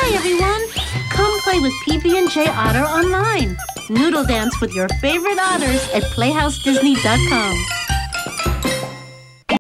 Hi, everyone. Come play with PB&J Otter online. Noodle dance with your favorite otters at PlayhouseDisney.com.